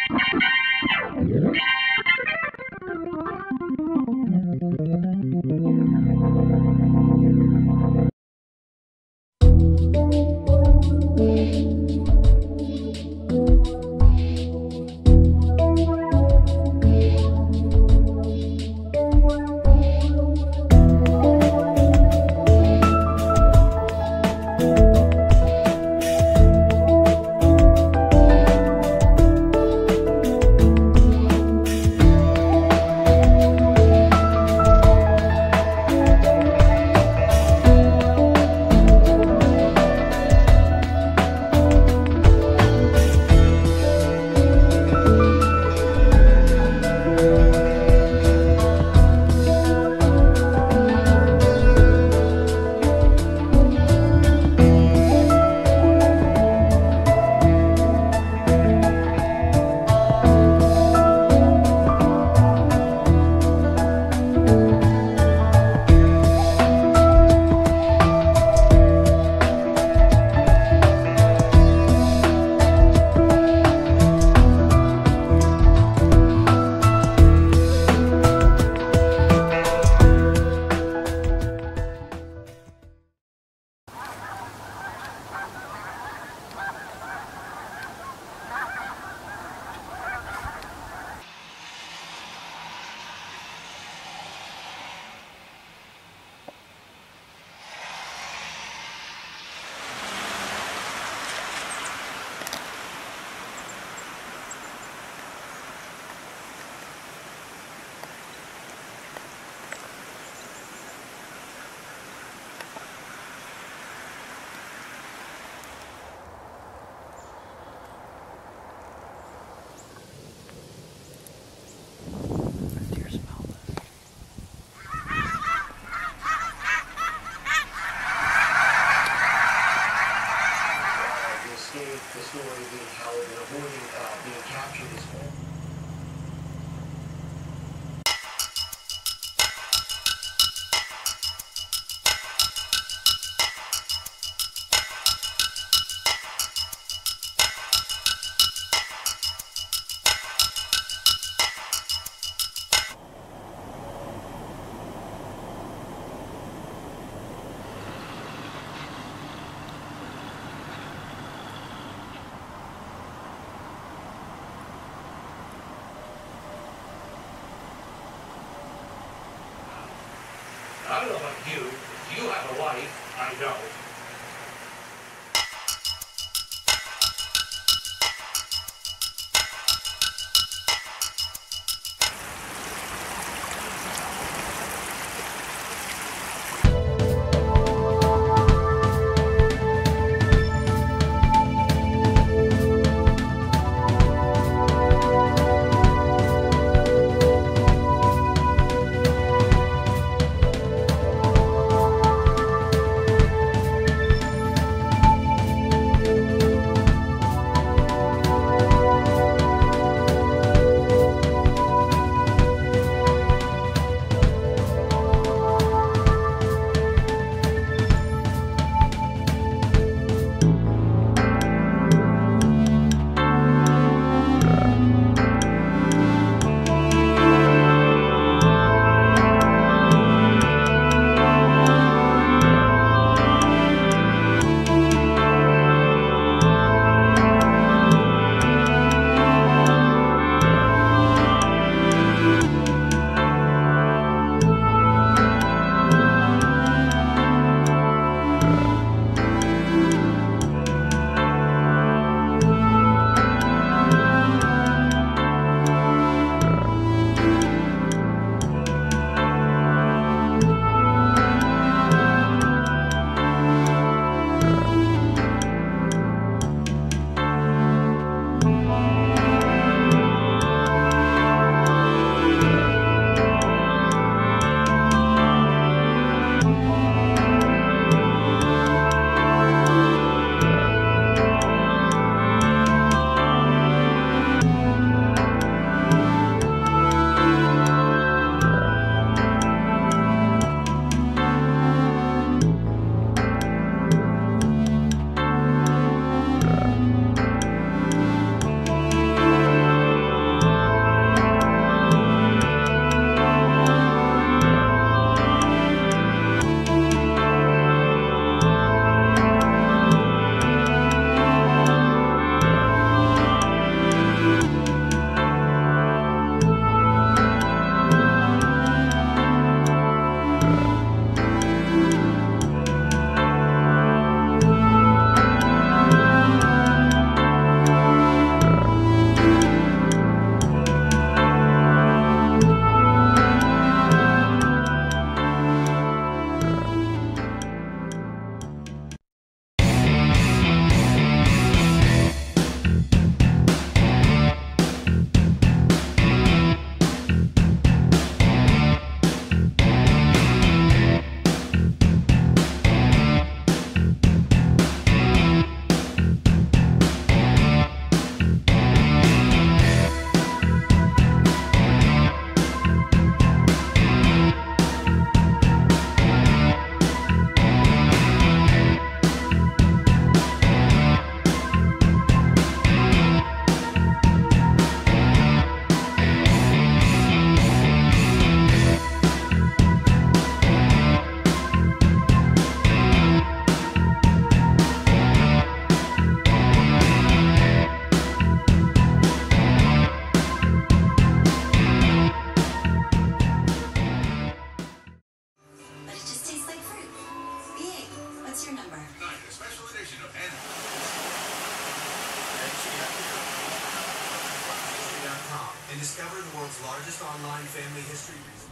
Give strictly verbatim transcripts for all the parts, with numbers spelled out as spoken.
I don't know about you, but you have a life, I don't. discover the world's largest online family history research.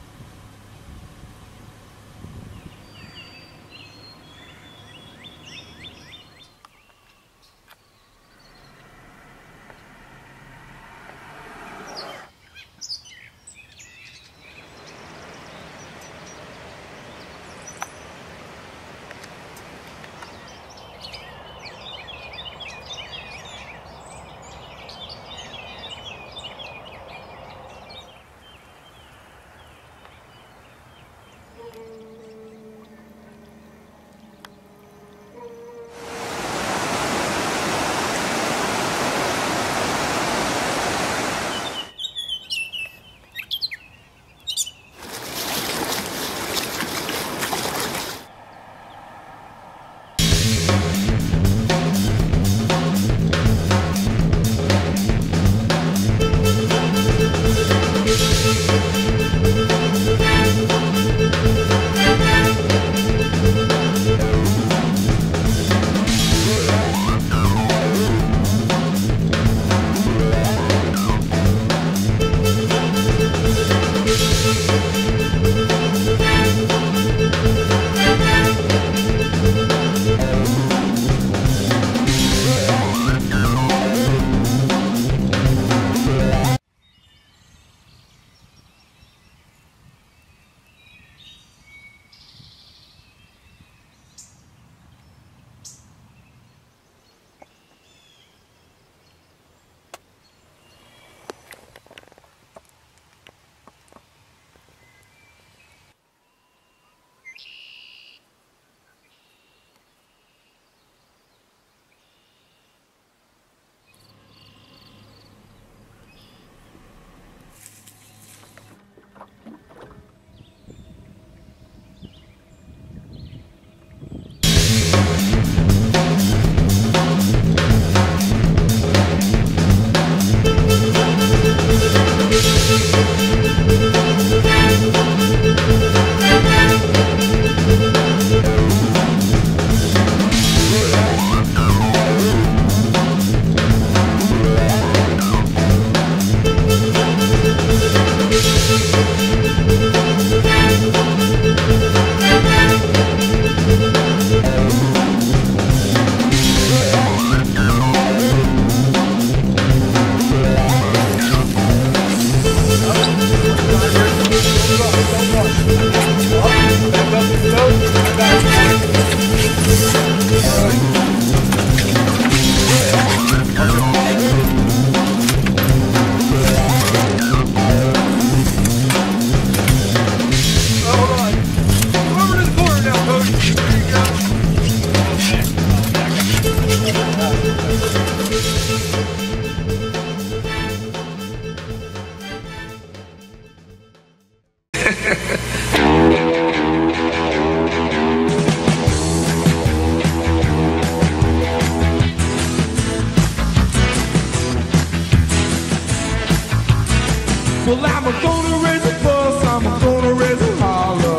Well, I'm gonna raise a fuss, I'm gonna raise a holler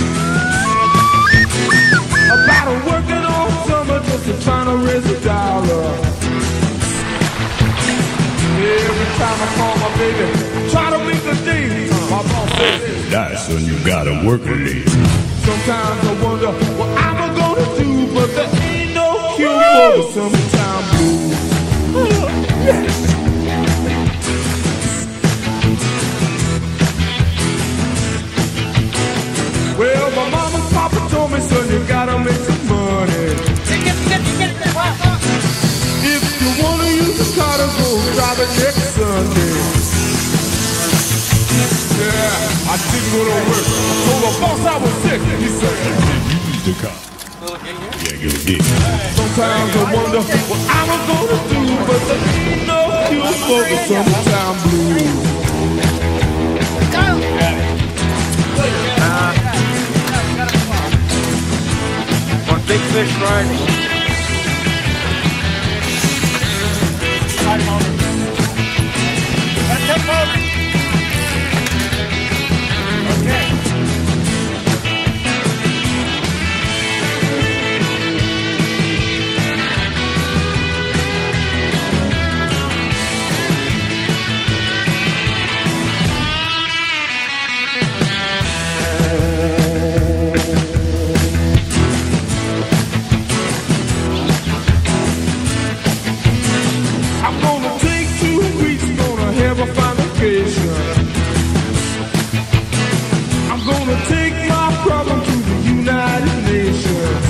about a working all summer just to trying to raise a dollar. Every time I call my baby, try to make a day, my boss says, "That's when you gotta work a day." Sometimes I wonder what I'm gonna do, but there ain't no cure for the summertime blues. Yes. Well, my mama and papa told me, son, you gotta make some money. If you wanna use the car to go drive it next Sunday. Yeah, I didn't go to work. I told my boss I was sick. He said, "Use the car." Yeah, give a dick. Sometimes I wonder what I'm gonna do, but there ain't no cure for the summertime blues. Big fish fry. Okay. I'm gonna take two weeks, gonna have a fine vacation. I'm gonna take my problem to the United Nations.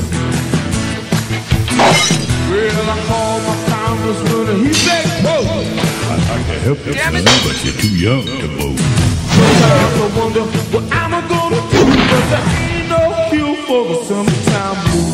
Well, I called my congressman and he said, whoa. I'd like to help you, son, but you're too young to vote. Sometimes I wonder what I'm gonna do, 'cause there ain't no cure for the summertime blues.